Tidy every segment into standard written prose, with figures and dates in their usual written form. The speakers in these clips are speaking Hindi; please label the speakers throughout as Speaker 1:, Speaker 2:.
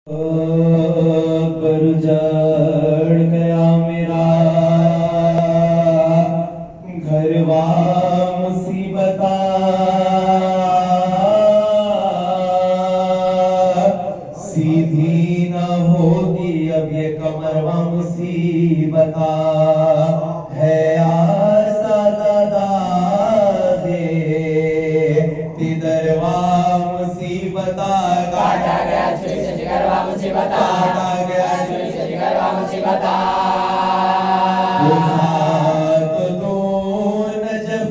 Speaker 1: पर उजड़ गया मेरा घरवा मुसीबता, सीधी न होगी अब ये कमरवा मुसीबता है यार सादा दे तिदरवा मुसीबता
Speaker 2: काटा गया छुरी से जिगरवा मुसीबता,
Speaker 1: काटा गया
Speaker 2: छुरी से जिगरवा मुसीबता।
Speaker 1: तो दो नजफ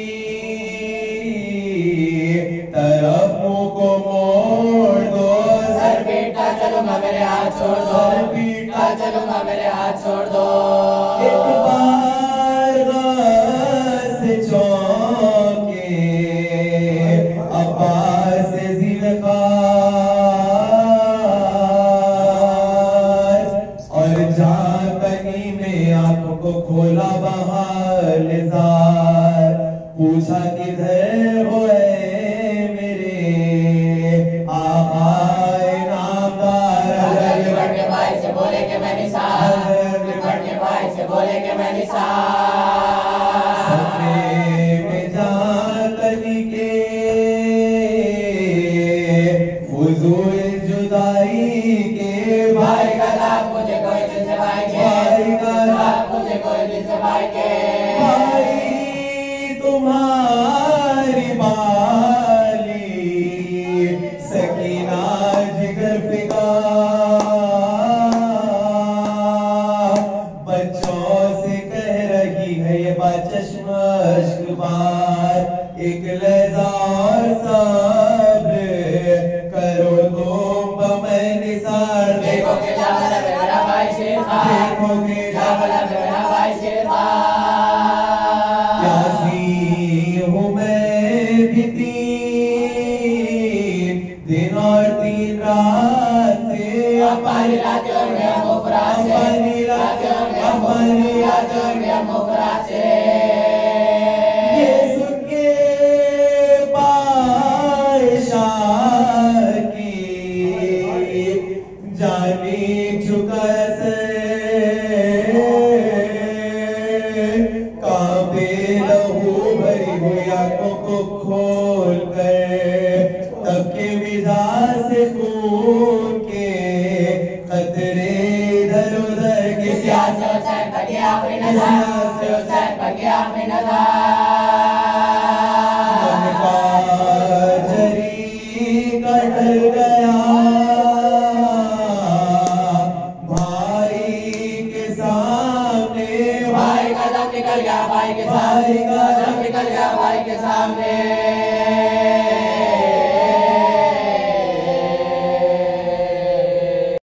Speaker 1: की तरफ को मोड़ दो,
Speaker 2: सर पीटता चलूंगा मेरे हाथ छोड़ दो,
Speaker 1: सर पीटता
Speaker 2: चलूंगा मेरे हाथ छोड़ दो।
Speaker 1: एक बार से चौके अब्बास से ज़िलकार और जातनी में आपको खोला बहार निज़ार, पूछा किधर हो मेरे आहाए नामदार।
Speaker 2: लिपट के भाई से बोले कि मैं निसार, लिपट के भाई से बोले कि मैं निसार।
Speaker 1: सपने में जातनी के फुजूल जुदाई के
Speaker 2: भाई का लाभ मुझे कोई दिल से भाई के,
Speaker 1: भाई का
Speaker 2: लाभ मुझे कोई दिल से भाई के।
Speaker 1: भाई तुम्हारी बाली सकीना जिगर फिका, बच्चों से कह रही है ये बाचश्म बार, एक लहजा और सब्र करो तुम मैं निसार।
Speaker 2: देखो के जावला में मेरा भाई शेर था,
Speaker 1: देखोगे
Speaker 2: जावला में मेरा भाई शेर था।
Speaker 1: प्यासी हूँ मैं भी 3 दिन और 3 रात से,
Speaker 2: अपनी रातें और गया मोफरा से,
Speaker 1: अपनी
Speaker 2: रातें और गया
Speaker 1: अपनी
Speaker 2: रातें और गया मोफरा से।
Speaker 1: ये सुन के पायशा की जानी झुका से काबे लहू भरी हुई आंखों को खोल कर तब के मिजाज से खून के खतरे इधर उधर के
Speaker 2: किसी हाथ से हुसैन पर गया अपनी नजर, से हुसैन पर गया अपनी नजर।
Speaker 1: मन का जरी का ढल गया भाई के सामने,
Speaker 2: भाई का दम निकल गया भाई के सामने,
Speaker 1: भाई का
Speaker 2: दम निकल गया भाई के सामने।